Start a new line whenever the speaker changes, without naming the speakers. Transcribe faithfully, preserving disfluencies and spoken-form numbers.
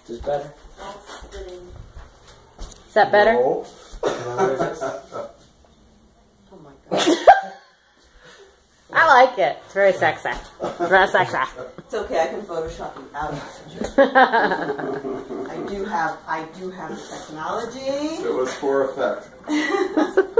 Is this better?
Is that better?
No.
Oh my god.
I like it. It's very sexy. Very sexy.
It's okay, I can Photoshop you out of the picture. I do have, I do have the technology.
It was for effect.